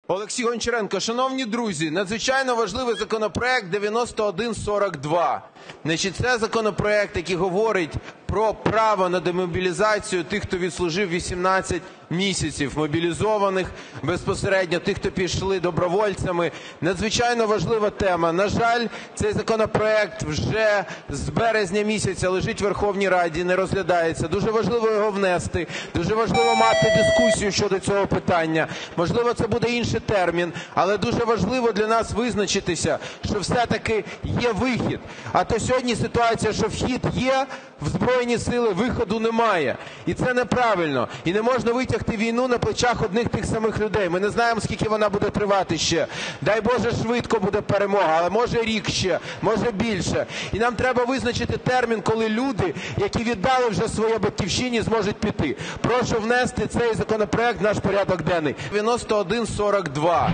Олексій Гончаренко. Шановні друзі, надзвичайно важливий законопроект 9142. Це законопроект, який говорить про право на демобілізацію тих, хто відслужив 18 місяців, мобілізованих безпосередньо, тих, хто пішли добровольцями. Надзвичайно важлива тема. На жаль, цей законопроект вже з березня місяця лежить в Верховній Раді, не розглядається. Дуже важливо його внести, дуже важливо мати дискусію щодо цього питання. Можливо, це буде інший термін, але дуже важливо для нас визначитися, що все-таки є вихід. А то сьогодні ситуація, що вхід є в Збройні Сили, виходу немає. І це неправильно. І не можна витягти війну на плечах одних тих самих людей. Ми не знаємо, скільки вона буде тривати ще. Дай Боже, швидко буде перемога, але може рік ще, може більше. І нам треба визначити термін, коли люди, які віддали вже своє батьківщині, зможуть піти. Прошу внести цей законопроект в наш порядок денний. 9142.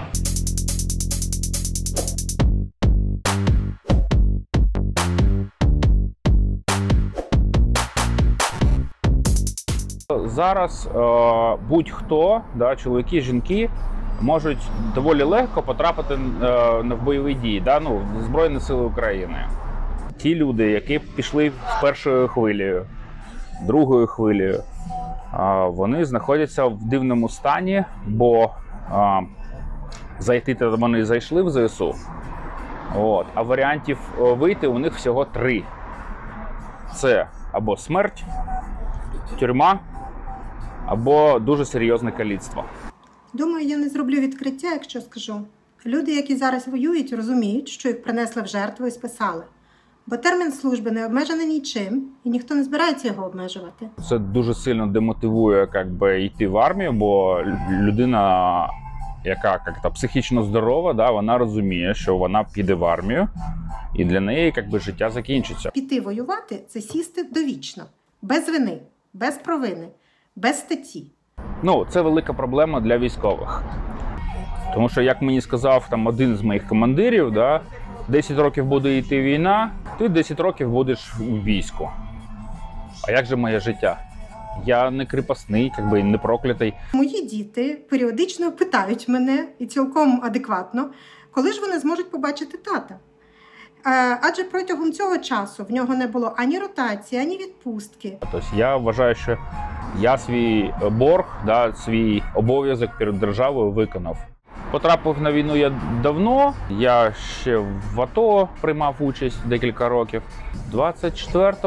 Зараз будь-хто, чоловіки, жінки, можуть доволі легко потрапити в бойові дії, в Збройні Сили України. Ті люди, які пішли з першою хвилею, другою хвилею, вони знаходяться в дивному стані, бо зайти вони зайшли в ЗСУ, а варіантів вийти у них всього 3. Це або смерть, тюрма, або дуже серйозне каліцтво. Думаю, я не зроблю відкриття, якщо скажу. Люди, які зараз воюють, розуміють, що їх принесли в жертву і списали. Бо термін служби не обмежений нічим, і ніхто не збирається його обмежувати. Це дуже сильно демотивує йти в армію, бо людина, яка психічно здорова, вона розуміє, що вона піде в армію, і для неї життя закінчиться. Піти воювати – це сісти довічно, без вини, без провини, без статті. Це велика проблема для військових. Тому що, як мені сказав один з моїх командирів, 10 років буде йти війна, ти 10 років будеш у війську. А як же моє життя? Я не кріпосний, не проклятий. Мої діти періодично питають мене, і цілком адекватно, коли ж вони зможуть побачити тата. Адже протягом цього часу в нього не було ані ротації, ані відпустки. Тобто я вважаю, що я свій борг, свій обов'язок перед державою виконав. Потрапив на війну я давно, я ще в АТО приймав участь декілька років. 24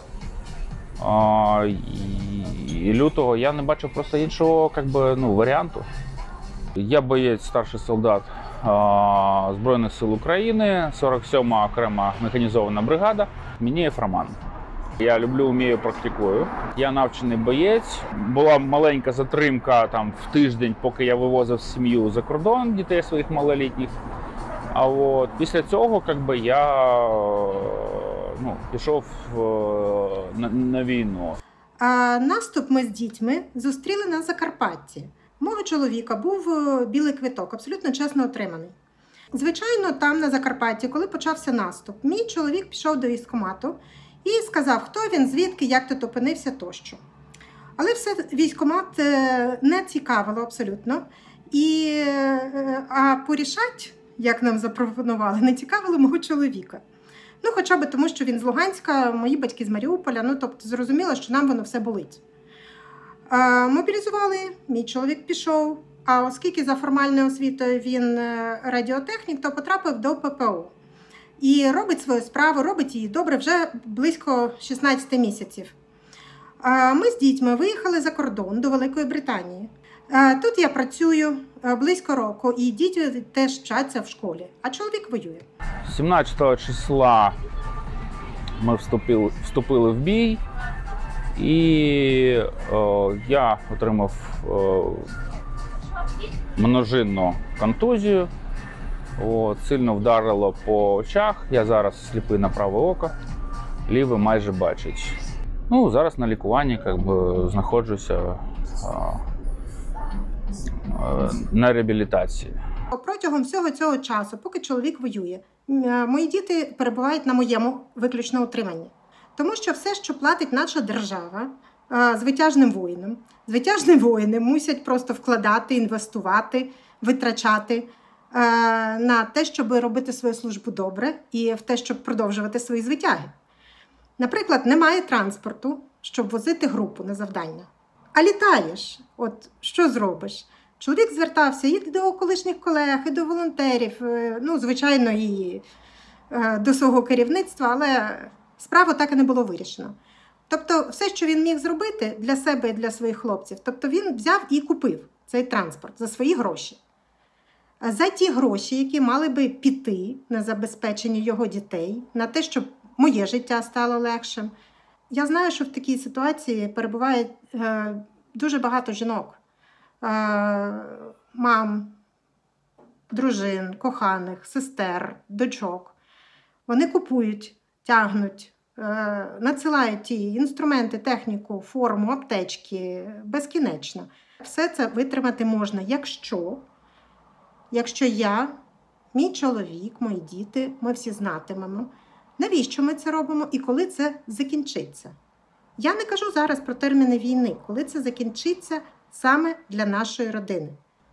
лютого я не бачив просто іншого варіанту. Я боєць, старший солдат Збройних Сил України, 47-ма окрема механізована бригада, Мінєєв Роман. Я люблю, вмію, практикую. Я навчений боєць. Була маленька затримка в тиждень, поки я вивозив сім'ю за кордон, дітей своїх малолітніх. А після цього я пішов на війну. Наступ ми з дітьми зустріли на Закарпатті. Мого чоловіка був білий квиток, абсолютно чесно отриманий. Звичайно, там на Закарпатті, коли почався наступ, мій чоловік пішов до військкомату і сказав, хто він, звідки, як тут опинився тощо. Але все військкомат не цікавило абсолютно. А порішать, як нам запропонували, не цікавило мого чоловіка. Хоча б тому, що він з Луганська, мої батьки з Маріуполя, тобто зрозуміло, що нам воно все болить. Мобілізували, мій чоловік пішов, а оскільки за формальною освітою він радіотехнік, то потрапив до ППО. І робить свою справу, робить її добре вже близько 16 місяців. Ми з дітьми виїхали за кордон до Великої Британії. Тут я працюю близько року, і діти теж вчаться в школі, а чоловік воює. 17 числа ми вступили в бій, і я отримав множинну контузію. Сильно вдарило по очах, я зараз сліпий на праве око, ліве майже бачить. Зараз на лікуванні знаходжуся на реабілітації. Протягом всього цього часу, поки чоловік воює, мої діти перебувають на моєму виключно утриманні. Тому що все, що платить наша держава звитяжним воїнам, звитяжні воїни мусять просто вкладати, інвестувати витрачати на те, щоб робити свою службу добре і в те, щоб продовжувати свої звитяги. Наприклад, немає транспорту, щоб возити групу на завдання. А літаєш, от що зробиш? Чоловік звертався і до колишніх колег, і до волонтерів, ну, звичайно, і до свого керівництва, але справа так і не було вирішено. Тобто все, що він міг зробити для себе і для своїх хлопців, тобто він взяв і купив цей транспорт за свої гроші. За ті гроші, які мали би піти на забезпечення його дітей, на те, щоб моє життя стало легшим. Я знаю, що в такій ситуації перебуває дуже багато жінок, мам, дружин, коханих, сестер, дочок. Вони купують, тягнуть, надсилають ті інструменти, техніку, форму, аптечки безкінечно. Все це витримати можна, якщо я, мій чоловік, мої діти, ми всі знатимемо, навіщо ми це робимо і коли це закінчиться. Я не кажу зараз про терміни війни, коли це закінчиться саме для нашої родини.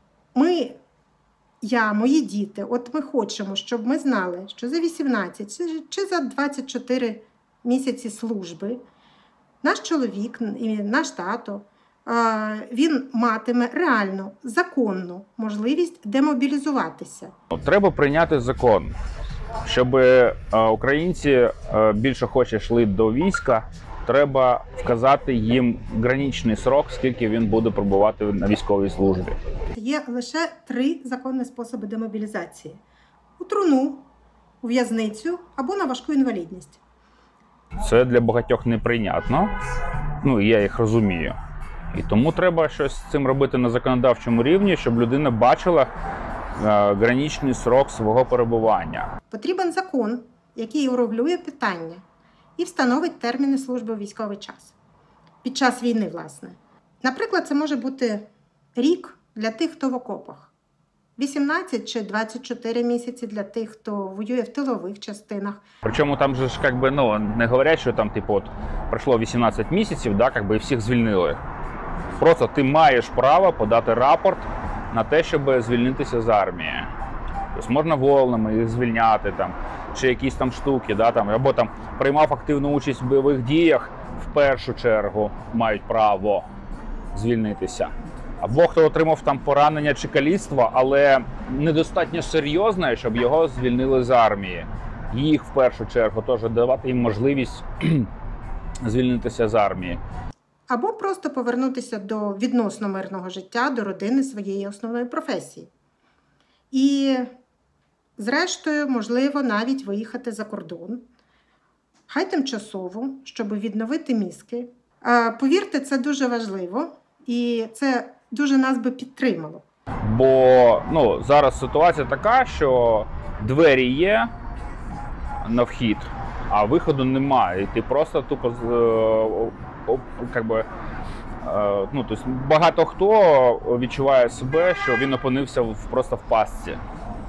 Мої діти, от ми хочемо, щоб ми знали, що за 18 чи за 24 місяці служби наш чоловік і наш тато, він матиме реальну, законну можливість демобілізуватися. Треба прийняти закон, щоб українці більше хоче йшли до війська. Треба вказати їм граничний срок, скільки він буде пробувати на військовій службі. Є лише 3 законні способи демобілізації. У труну, у в'язницю або на важку інвалідність. Це для багатьох неприйнятно, ну і я їх розумію. І тому треба щось з цим робити на законодавчому рівні, щоб людина бачила граничний срок свого перебування. Потрібен закон, який урегулює питання і встановить терміни служби у військовий час. Під час війни, власне. Наприклад, це може бути рік для тих, хто в окопах. 18 чи 24 місяці для тих, хто воює в тилових частинах. Причому там же ж не говорять, що там пройшло 18 місяців, і всіх звільнили. Просто ти маєш право подати рапорт на те, щоб звільнитися з армії. Тобто можна вольними їх звільняти, чи якісь штуки, або приймав активну участь в бойових діях, в першу чергу мають право звільнитися. Або хто отримав поранення чи каліцтво, але недостатньо серйозне, щоб його звільнили з армії. Їх в першу чергу теж давати їм можливість звільнитися з армії. Або просто повернутися до відносно мирного життя, до родини своєї основної професії. І, зрештою, можливо, навіть виїхати за кордон. Хай тимчасово, щоб відновити мізки. Повірте, це дуже важливо. І це дуже нас би підтримало. Бо зараз ситуація така, що двері є на вхід, а виходу немає. І ти просто тупо тобто багато хто відчуває себе, що він опинився просто в пастці.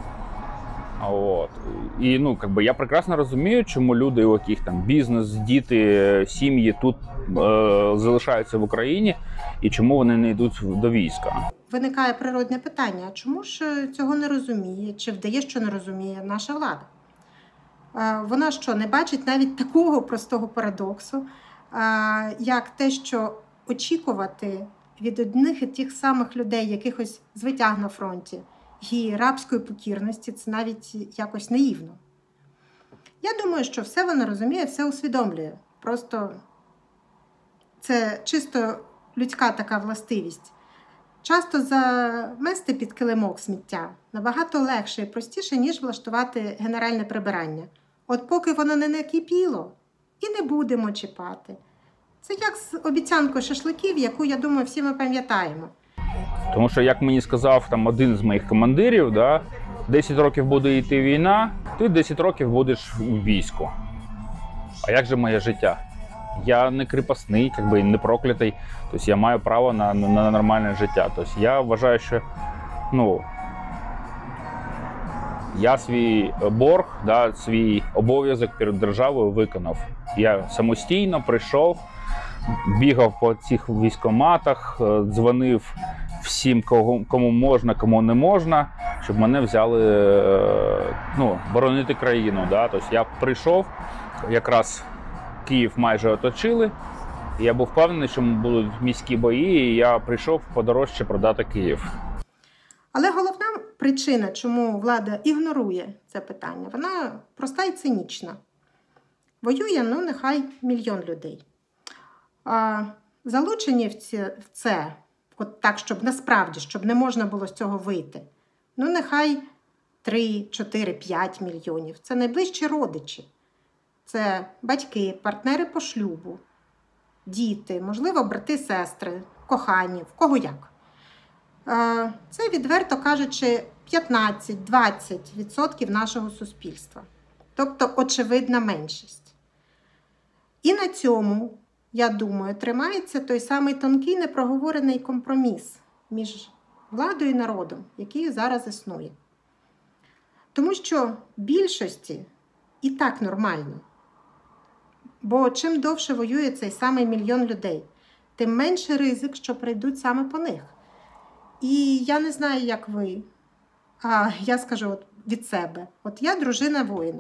І я прекрасно розумію, чому люди, у яких бізнес, діти, сім'ї тут залишаються в Україні і чому вони не йдуть до війська. Виникає природне питання, чому ж цього не розуміє, чи вдає, що не розуміє наша влада? Вона що, не бачить навіть такого простого парадоксу, як те, що очікувати від одних і тих самих людей якихось звитяг на фронті і рабської покірності, це навіть якось наївно. Я думаю, що все вона розуміє, все усвідомлює. Просто це чисто людська така властивість. Часто замести під килимок сміття набагато легше і простіше, ніж влаштувати генеральне прибирання. От поки воно не накипіло, і не будемо чіпати. Це як з обіцянкою шашликів, яку, я думаю, всі ми пам'ятаємо. Тому що, як мені сказав один з моїх командирів, 10 років буде йти війна, ти 10 років будеш у війську. А як же моє життя? Я не кріпосний, не проклятий, тобто я маю право на нормальне життя. Тобто я вважаю, що я свій борг, свій обов'язок перед державою виконав. Я самостійно прийшов, бігав по цих військкоматах, дзвонив всім, кому можна, кому не можна, щоб мене взяли боронити країну. Да? Тобто я прийшов, якраз Київ майже оточили, і я був впевнений, що будуть міські бої, і я прийшов подорожче продати Київ. Але головна причина, чому влада ігнорує це питання, вона проста і цинічна. Воює, нехай 1 мільйон людей. Залучені в це, от так, щоб насправді, щоб не можна було з цього вийти, нехай 3, 4, 5 мільйонів. Це найближчі родичі. Це батьки, партнери по шлюбу, діти, можливо, брати, сестри, кохані, в кого як. Це, відверто кажучи, 15-20% нашого суспільства. Тобто, очевидна меншість. І на цьому, я думаю, тримається той самий тонкий непроговорений компроміс між владою і народом, який зараз існує. Тому що більшості і так нормально. Бо чим довше воює цей самий 1 мільйон людей, тим менше ризик, що прийдуть саме по них. І я не знаю, як ви, а я скажу від себе. Я дружина воїна.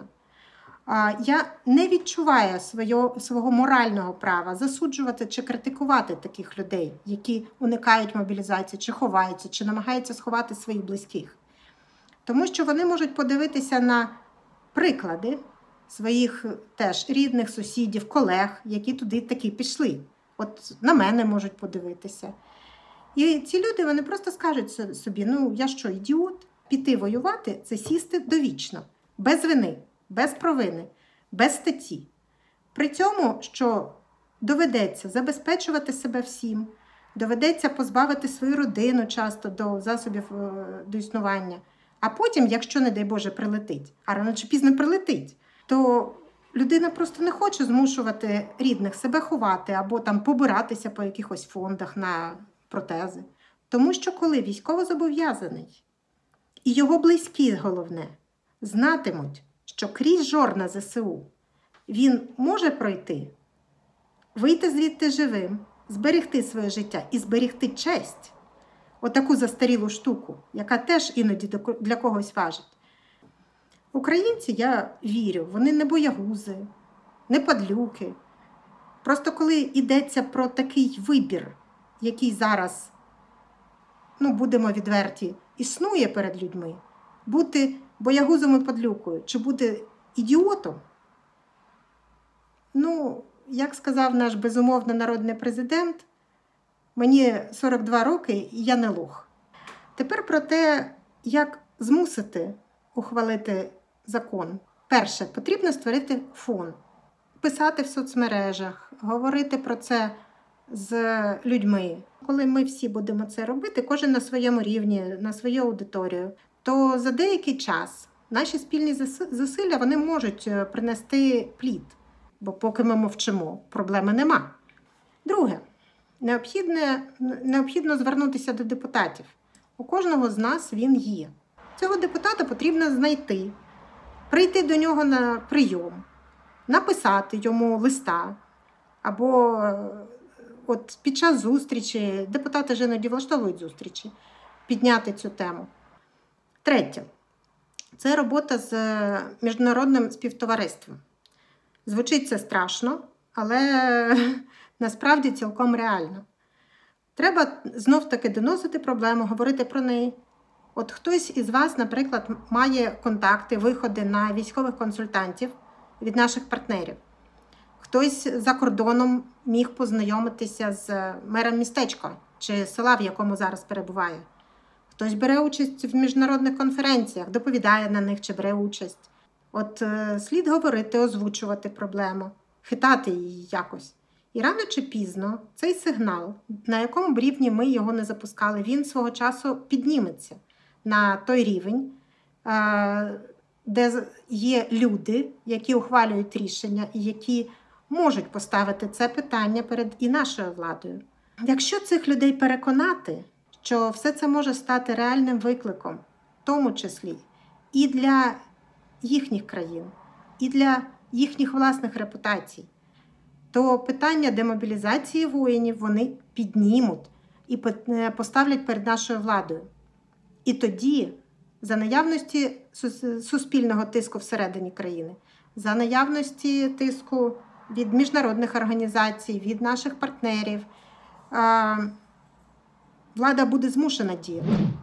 Я не відчуваю свого морального права засуджувати чи критикувати таких людей, які уникають мобілізації, чи ховаються, чи намагаються сховати своїх близьких. Тому що вони можуть подивитися на приклади своїх теж рідних, сусідів, колег, які туди таки пішли. На мене можуть подивитися. І ці люди, вони просто скажуть собі, я що, ідіот? Піти воювати – це сісти довічно, без вини, без провини, без статті. При цьому, що доведеться забезпечувати себе всім, доведеться позбавити свою родину часто до засобів до існування. А потім, якщо, не дай Боже, прилетить, а рано чи пізно прилетить, то людина просто не хоче змушувати рідних себе ховати або побиратися по якихось фондах на протези. Тому що коли військовозобов'язаний і його близькі, головне, знатимуть, що крізь жорна ЗСУ він може пройти, вийти звідти живим, зберегти своє життя і зберегти честь, отаку застарілу штуку, яка теж іноді для когось важить. Українці, я вірю, вони не боягузи, не падлюки. Просто коли йдеться про такий вибір, який зараз, будемо відверті, існує перед людьми, бути боягузом і падлюкою, чи бути ідіотом, як сказав наш безумовно народний президент, мені 42 роки і я не лох. Тепер про те, як змусити ухвалити закон. Перше, потрібно створити фон, писати в соцмережах, говорити про це з людьми. Коли ми всі будемо це робити, кожен на своєму рівні, на свою аудиторію, то за деякий час наші спільні зусилля вони можуть принести плід. Бо поки ми мовчимо, проблеми нема. Друге, необхідно звернутися до депутатів. У кожного з нас він є. Цього депутата потрібно знайти, прийти до нього на прийом, написати йому листа, або під час зустрічі, депутати ж іноді влаштовують зустрічі, підняти цю тему. Третє. Це робота з міжнародним співтовариством. Звучить це страшно, але насправді цілком реально. Треба знов-таки доносити проблему, говорити про неї. Хтось із вас, наприклад, має контакти, виходи на військових консультантів від наших партнерів. Хтось за кордоном міг познайомитися з мером містечка чи села, в якому зараз перебуває. Хтось бере участь в міжнародних конференціях, доповідає на них чи бере участь. Слід говорити, озвучувати проблему, хитати її якось. І рано чи пізно цей сигнал, на якому б рівні ми його не запускали, він свого часу підніметься на той рівень, де є люди, які ухвалюють рішення і які можуть поставити це питання перед і нашою владою. Якщо цих людей переконати, що все це може стати реальним викликом, в тому числі і для їхніх країн, і для їхніх власних репутацій, то питання демобілізації воїнів вони піднімуть і поставлять перед нашою владою. І тоді, за наявності суспільного тиску всередині країни, за наявності тиску від міжнародних організацій, від наших партнерів, влада буде змушена діяти.